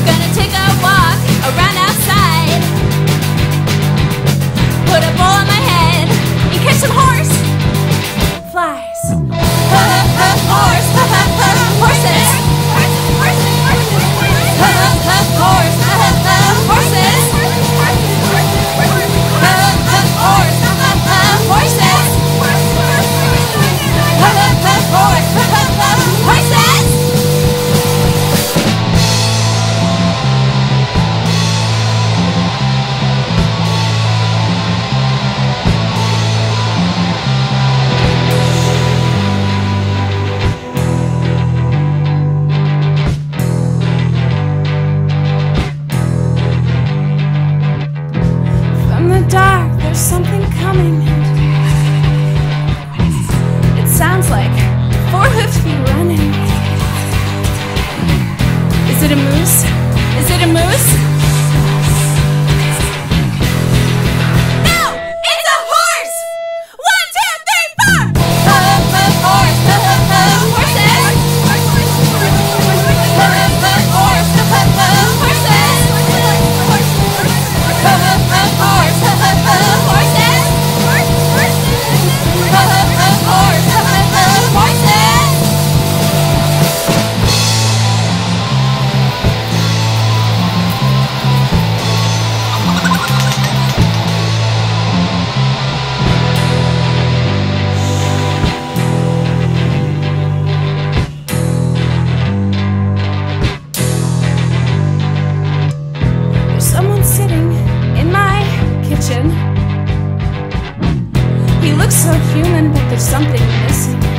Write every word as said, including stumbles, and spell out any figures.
Gonna take a walk around outside. Put a bowl on my head and catch some horse flies. Horse, horses. From the dark, there's something coming. It sounds like four-hoofed feet running. Is it a moose? Is it a moose? No! It's a horse! One, two, three, four! Horse! Horses! Someone sitting in my kitchen. He looks so human, but there's something missing.